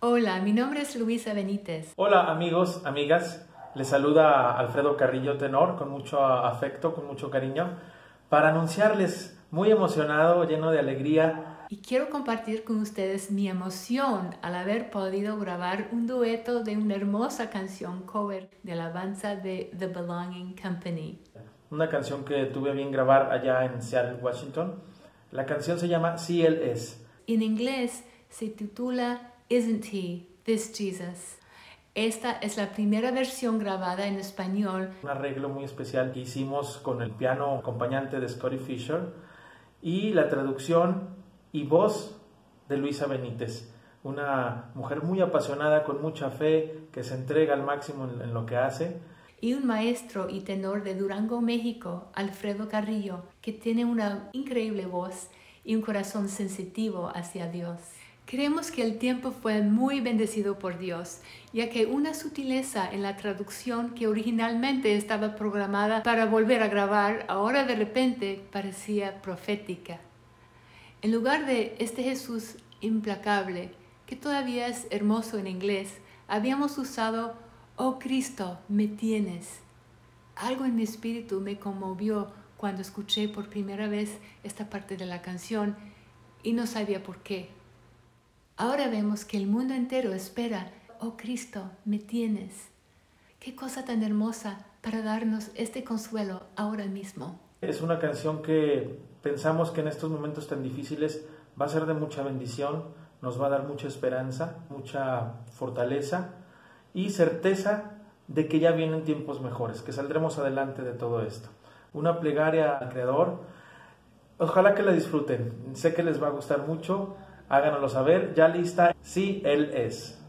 Hola, mi nombre es Luisa Benítez. Hola amigos, amigas, les saluda Alfredo Carrillo Tenor con mucho afecto, con mucho cariño, para anunciarles, muy emocionado, lleno de alegría. Y quiero compartir con ustedes mi emoción al haber podido grabar un dueto de una hermosa canción cover de alabanza de The Belonging Company. Una canción que tuve a bien grabar allá en Seattle, Washington. La canción se llama Si Él Es. En inglés se titula Isn't He This Jesus? Esta es la primera versión grabada en español. Un arreglo muy especial que hicimos con el piano acompañante de Scotty Fisher y la traducción y voz de Luisa Benítez, una mujer muy apasionada, con mucha fe, que se entrega al máximo en lo que hace. Y un maestro y tenor de Durango, México, Alfredo Carrillo, que tiene una increíble voz y un corazón sensitivo hacia Dios. Creemos que el tiempo fue muy bendecido por Dios, ya que una sutileza en la traducción que originalmente estaba programada para volver a grabar, ahora de repente parecía profética. En lugar de este Jesús implacable, que todavía es hermoso en inglés, habíamos usado Oh Cristo, me tienes. Algo en mi espíritu me conmovió cuando escuché por primera vez esta parte de la canción y no sabía por qué. Ahora vemos que el mundo entero espera, oh Cristo, me tienes. Qué cosa tan hermosa para darnos este consuelo ahora mismo. Es una canción que pensamos que en estos momentos tan difíciles va a ser de mucha bendición, nos va a dar mucha esperanza, mucha fortaleza y certeza de que ya vienen tiempos mejores, que saldremos adelante de todo esto. Una plegaria al Creador. Ojalá que la disfruten, sé que les va a gustar mucho. Háganoslo saber, ya lista, Si Él Es.